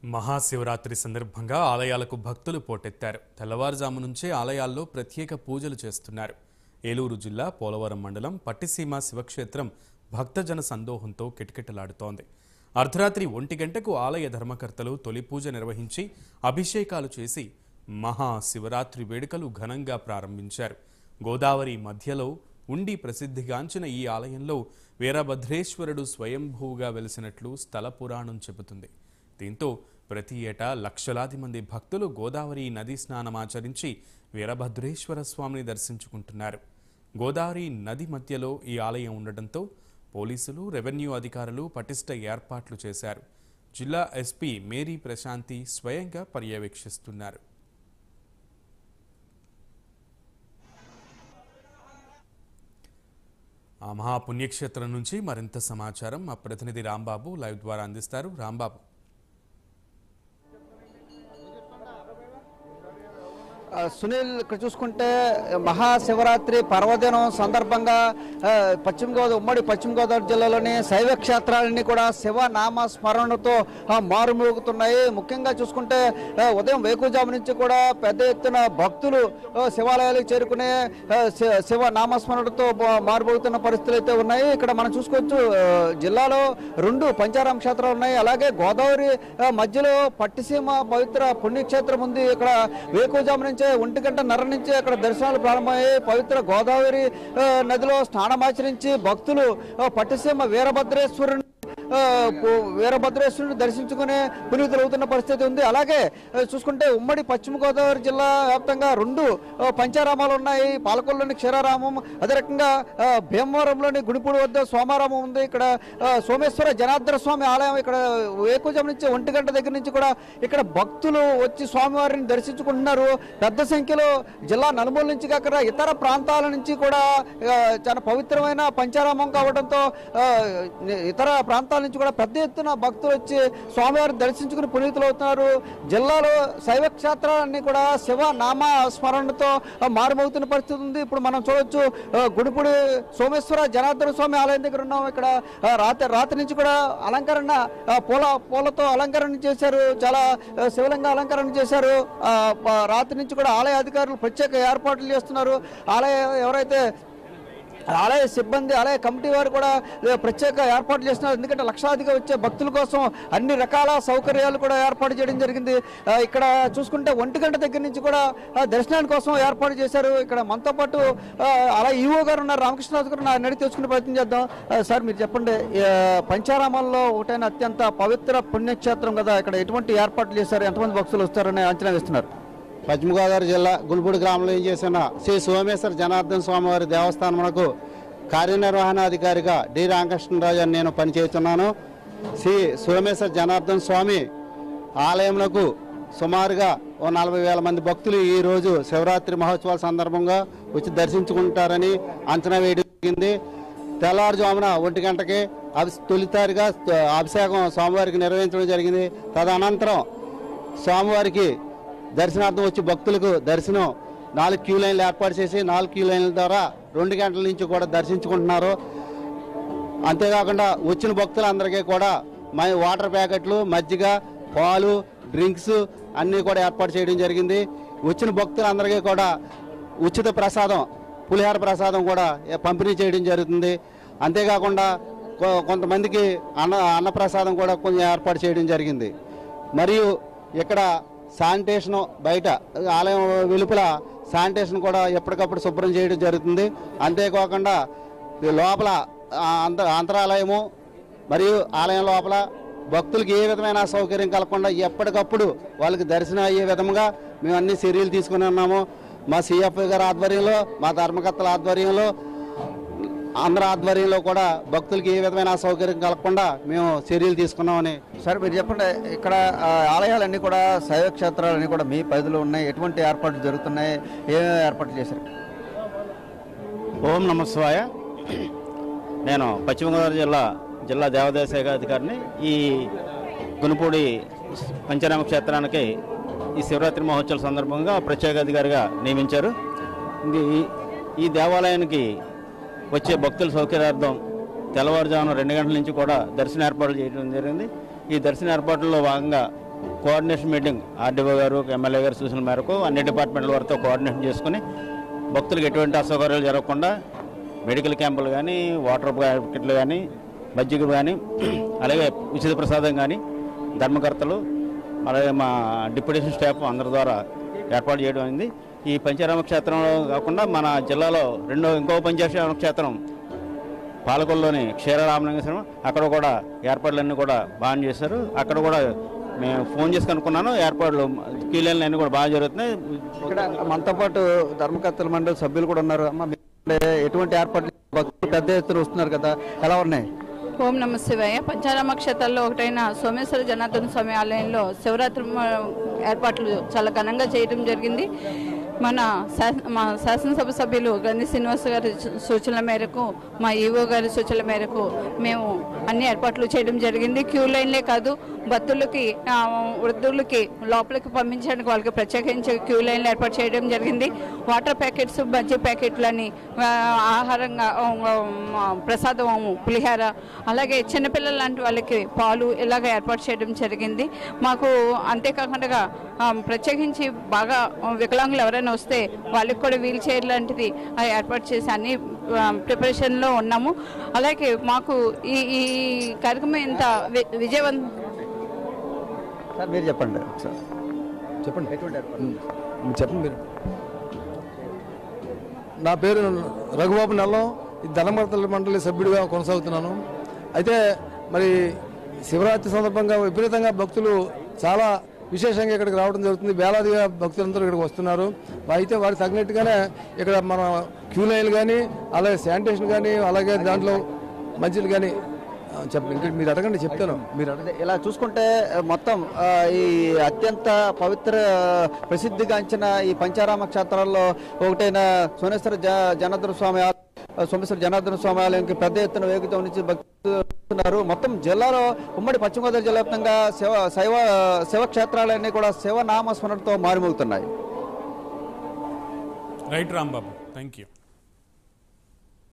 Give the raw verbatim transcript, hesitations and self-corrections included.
మహాశివరాత్రి సందర్భంగా ఆలయాలకు భక్తులు పోటెత్తారు. తెల్లవారుజాము నుంచే ఆలయాల్లో ప్రత్యేక పూజలు చేస్తున్నారు. ఏలూరు జిల్లా పోలవరం మండలం పట్టిసీమ శివక్షేత్రం భక్తజన సందోహంతో కిటకిటలాడుతోంది. అర్ధరాత్రి ఒంటి గంటకు ఆలయ ధర్మకర్తలు తొలి పూజ నిర్వహించి అభిషేకాలు చేసి మహాశివరాత్రి వేడుకలు ఘనంగా ప్రారంభించారు. గోదావరి మధ్యలో ఉండి ప్రసిద్ధిగాంచిన ఈ ఆలయంలో వీరభద్రేశ్వరుడు స్వయంభూగా వెలిసినట్లు స్థల పురాణం చెబుతుంది. దీంతో ప్రతి ఏటా లక్షలాది మంది భక్తులు గోదావరి నదీ స్నానమాచరించి వీరభద్రేశ్వర స్వామిని దర్శించుకుంటున్నారు. గోదావరి నది మధ్యలో ఈ ఆలయం ఉండటంతో పోలీసులు, రెవెన్యూ అధికారులు పటిష్ట ఏర్పాట్లు చేశారు. జిల్లా ఎస్పీ మేరీ ప్రశాంతి స్వయంగా పర్యవేక్షిస్తున్నారు. ఆ మహాపుణ్యక్షేత్రం నుంచి మరింత సమాచారం మా ప్రతినిధి రాంబాబు లైవ్ ద్వారా అందిస్తారు. రాంబాబు, సునీల్, ఇక్కడ చూసుకుంటే మహాశివరాత్రి పర్వదినం సందర్భంగా పశ్చిమ గోదావరి ఉమ్మడి పశ్చిమ గోదావరి జిల్లాలోని శైవ క్షేత్రాలన్నీ కూడా శివ నామ స్మరణతో మారుమోగుతున్నాయి. ముఖ్యంగా చూసుకుంటే ఉదయం వేకుజాము నుంచి కూడా పెద్ద ఎత్తున భక్తులు శివాలయాలకు చేరుకునే శివ నామస్మరణతో మారుమోగుతున్న పరిస్థితులు అయితే ఉన్నాయి. ఇక్కడ మనం చూసుకోవచ్చు, జిల్లాలో రెండు పంచారామ క్షేత్రాలు ఉన్నాయి. అలాగే గోదావరి మధ్యలో పట్టిసీమ పవిత్ర పుణ్యక్షేత్రం ఉంది. ఇక్కడ వేకుజాము నుంచి ఒంటి గంట నర నుంచి అక్కడ దర్శనాలు ప్రారంభమయ్యాయి. పవిత్ర గోదావరి నదిలో స్నానమాచరించి భక్తులు పట్టిసీమ వీరభద్రేశ్వరుని వీరభద్రేశ్వరుని దర్శించుకునే పునీతులు అవుతున్న పరిస్థితి ఉంది. అలాగే చూసుకుంటే ఉమ్మడి పశ్చిమ గోదావరి జిల్లా వ్యాప్తంగా రెండు పంచారామాలు ఉన్నాయి. పాలకొల్లులోని క్షీరారామం, అదే రకంగా భీమవరంలోని గుడిపూడి వద్ద సోమారామం ఉంది. ఇక్కడ సోమేశ్వర జనార్దన స్వామి ఆలయం ఇక్కడ వేకుజం నుంచి ఒంటి గంట దగ్గర నుంచి కూడా ఇక్కడ భక్తులు వచ్చి స్వామివారిని దర్శించుకుంటున్నారు. పెద్ద సంఖ్యలో జిల్లా నలుమూల నుంచి కాక ఇతర ప్రాంతాల నుంచి కూడా చాలా పవిత్రమైన పంచారామం కావడంతో ఇతర ప్రాంతాల నుంచి కూడా పెద్ద ఎత్తున భక్తులు వచ్చి స్వామివారిని దర్శించుకుని పునీతులు అవుతున్నారు. జిల్లాలో శైవ క్షేత్రాలన్నీ కూడా శివ నామ స్మరణతో మారుమవుతున్న పరిస్థితి ఉంది. ఇప్పుడు మనం చూడొచ్చు, గుడిపూడి సోమేశ్వర జనార్దన స్వామి ఆలయం దగ్గర ఉన్నాం. ఇక్కడ రాత్రి రాత్రి నుంచి కూడా అలంకరణ పూల పూలతో అలంకరణ చేశారు. చాలా శివలింగ అలంకరణ చేశారు. రాత్రి నుంచి కూడా ఆలయ అధికారులు ప్రత్యేక ఏర్పాట్లు చేస్తున్నారు. ఆలయ ఎవరైతే ఆలయ సిబ్బంది, ఆలయ కమిటీ వారు కూడా ప్రత్యేక ఏర్పాట్లు చేస్తున్నారు. ఎందుకంటే లక్షాధిగా వచ్చే భక్తుల కోసం అన్ని రకాల సౌకర్యాలు కూడా ఏర్పాటు చేయడం జరిగింది. ఇక్కడ చూసుకుంటే ఒంటి గంట దగ్గర నుంచి కూడా దర్శనాని కోసం ఏర్పాటు చేశారు. ఇక్కడ మనతో పాటు అలా ఈవో గారు ఉన్నారు, రామకృష్ణరాజు గారు. నడిచి తెలుసుకునే ప్రయత్నం చేద్దాం. సార్, మీరు చెప్పండి, పంచారామాల్లో ఒకటైన అత్యంత పవిత్ర పుణ్యక్షేత్రం కదా, ఇక్కడ ఎటువంటి ఏర్పాట్లు చేశారు, ఎంతమంది భక్తులు వస్తారని అంచనా వేస్తున్నారు? పశ్చిమ గోదావరి జిల్లా గుల్పూడి గ్రామంలో ఏం చేసిన శ్రీ సోమేశ్వర జనార్దన స్వామివారి దేవస్థానమునకు కార్యనిర్వహణాధికారిగా డి రామకృష్ణరాజు అని నేను పనిచేస్తున్నాను. శ్రీ సోమేశ్వర జనార్దన స్వామి ఆలయంలో సుమారుగా ఓ నలభై వేల మంది భక్తులు ఈరోజు శివరాత్రి మహోత్సవాల సందర్భంగా వచ్చి దర్శించుకుంటారని అంచనా వేయడం జరిగింది. తెల్లవారుజామున ఒంటి గంటకి అభి తొలిసారిగా అభిషేకం స్వామివారికి నిర్వహించడం జరిగింది. తదనంతరం స్వామివారికి దర్శనార్థం వచ్చి భక్తులకు దర్శనం నాలుగు క్యూ లైన్లు ఏర్పాటు చేసి నాలుగు క్యూ లైన్ల ద్వారా రెండు గంటల నుంచి కూడా దర్శించుకుంటున్నారు. అంతేకాకుండా వచ్చిన భక్తులందరికీ కూడా మై వాటర్ ప్యాకెట్లు, మజ్జిగ, పాలు, డ్రింక్స్ అన్నీ కూడా ఏర్పాటు చేయడం జరిగింది. వచ్చిన భక్తులందరికీ కూడా ఉచిత ప్రసాదం, పులిహార ప్రసాదం కూడా పంపిణీ చేయడం జరుగుతుంది. అంతేకాకుండా కొంతమందికి అన్న అన్నప్రసాదం కూడా కొంచెం ఏర్పాటు చేయడం జరిగింది. మరియు ఇక్కడ శానిటేషన్, బయట ఆలయం వెలుపల శానిటేషన్ కూడా ఎప్పటికప్పుడు శుభ్రం చేయడం జరుగుతుంది. అంతేకాకుండా లోపల అంత అంతరాలయము మరియు ఆలయం లోపల భక్తులకు ఏ విధమైన సౌకర్యం కలగకుండా ఎప్పటికప్పుడు వాళ్ళకి దర్శనం అయ్యే విధంగా మేము అన్ని చర్యలు తీసుకుని ఉన్నాము. మా సిఎఫ్ గారి ఆధ్వర్యంలో, మా ధర్మకర్తల ఆధ్వర్యంలో, అందరి ఆధ్వర్యంలో కూడా భక్తులకి ఏ విధమైన అసౌకర్యం కలగకుండా మేము చర్యలు తీసుకున్నామని. సార్, మీరు చెప్పండి, ఇక్కడ ఆలయాలన్నీ కూడా శైవ క్షేత్రాలన్నీ కూడా మీ పరిధిలో ఉన్నాయి. ఎటువంటి ఏర్పాట్లు జరుగుతున్నాయి, ఏమేమి ఏర్పాట్లు చేశారు? ఓం నమ శివాయ. నేను పశ్చిమ గోదావరి జిల్లా జిల్లా దేవాదాయ శాఖ అధికారిని. ఈ గునుపూడి పంచరామ క్షేత్రానికి ఈ శివరాత్రి మహోత్సవాల సందర్భంగా ప్రత్యేక అధికారిగా నియమించారు. ఈ దేవాలయానికి వచ్చే భక్తుల సౌకర్యార్థం తెల్లవారుజామున రెండు గంటల నుంచి కూడా దర్శన ఏర్పాట్లు చేయడం జరిగింది. ఈ దర్శన ఏర్పాట్లలో భాగంగా కోఆర్డినేషన్ మీటింగ్ ఆర్డీఓ గారు ఎమ్మెల్యే గారు సూచనల మేరకు అన్ని డిపార్ట్మెంట్ల వారితో కోఆర్డినేషన్ చేసుకుని భక్తులకు ఎటువంటి అసౌకర్యాలు జరగకుండా మెడికల్ క్యాంపులు కానీ వాటర్ ప్యాకెట్లు కానీ మజ్జిగ కానీ అలాగే ఉచిత ప్రసాదం కానీ ధర్మకర్తలు అలాగే మా డిప్యూటేషన్ స్టాఫ్ అందరి ద్వారా ఏర్పాటు చేయడం అయింది. ఈ పంచారామ క్షేత్రంలో కాకుండా మన జిల్లాలో రెండో ఇంకో పంచారామ క్షేత్రం పాలకొల్లులోని క్షీరరామలింగేశ్వరం అక్కడ కూడా ఏర్పాట్లన్నీ కూడా బాగా చేశారు. అక్కడ కూడా మేము ఫోన్ చేసి కనుక్కున్నాను, ఏర్పాట్లు కీలైన్లు అన్నీ కూడా బాగా జరుగుతున్నాయి. ఇక్కడ మనతో పాటు ధర్మకర్తల మండలి సభ్యులు కూడా ఉన్నారు. అమ్మ ఎటువంటి ఏర్పాట్లు భక్తులు పెద్ద ఎత్తున వస్తున్నారు కదా, ఎలా ఉన్నాయి? ఓం నమ శివాయ. పంచారామ క్షేత్రాల్లో ఒకటైన సోమేశ్వర జనార్దన స్వామి ఆలయంలో శివరాత్రి ఏర్పాట్లు చాలా ఘనంగా చేయడం జరిగింది. మన మా శాసనసభ సభ్యులు గంధి శ్రీనివాస్ గారి సూచనల మేరకు, మా ఈవో గారి సూచనల మేరకు మేము అన్ని ఏర్పాట్లు చేయడం జరిగింది. క్యూ లైన్లే కాదు, భక్తులకి వృద్ధులకి లోపలికి పంపించడానికి వాళ్ళకి ప్రత్యేకించి క్యూ లైన్లు ఏర్పాటు చేయడం జరిగింది. వాటర్ ప్యాకెట్స్, బజ్జీ ప్యాకెట్లని, ఆహారంగా ప్రసాదం పులిహార, అలాగే చిన్నపిల్లల లాంటి వాళ్ళకి పాలు ఇలాగ ఏర్పాటు చేయడం జరిగింది. మాకు అంతేకాకుండా ప్రత్యేకించి బాగా వికలాంగులు ఎవరైనా వస్తే వాళ్ళకి కూడా వీల్ చైర్ లాంటిది ఏర్పాటు చేసి అన్ని ప్రిపరేషన్లో ఉన్నాము. అలాగే మాకు ఈ ఈ కార్యక్రమం ఇంత విజయవంతం. సార్ మీరు చెప్పండి సార్, చెప్పండి చెప్పండి మీరు. నా పేరు రఘుబాబు నెల్లం, ధర్మకర్తల మండలి సభ్యుడిగా కొనసాగుతున్నాను. అయితే మరి శివరాత్రి సందర్భంగా విపరీతంగా భక్తులు చాలా విశేషంగా ఇక్కడికి రావడం జరుగుతుంది. వేలాదిగా భక్తులందరూ ఇక్కడికి వస్తున్నారు. అయితే వారికి తగినట్టుగానే ఇక్కడ మన క్యూ లైన్లు కానీ, అలాగే శానిటేషన్ కానీ, అలాగే దాంట్లో మంచిలు కానీ చెప్పండి. ఇంకా మీరు అడగండి, చెప్తాను. మీరు అడగండి. ఇలా చూసుకుంటే మొత్తం ఈ అత్యంత పవిత్ర ప్రసిద్ధిగాంచిన ఈ పంచారామ క్షేత్రాల్లో ఒకటైన సోమేశ్వర జ జనార్దన స్వామి సోమేశ్వర జనార్దన స్వామి ఆలయానికి పెద్ద ఎత్తున వేగంతో నుంచి భక్తులు వస్తున్నారు. మొత్తం జిల్లాలో ఉమ్మడి పశ్చిమ గోదావరి జిల్లా వ్యాప్తంగా శివ శైవ శివక్షేత్రాలన్నీ కూడా శివనామస్మరణతో మారుమోగుతున్నాయి. Right Rambabu, thank you.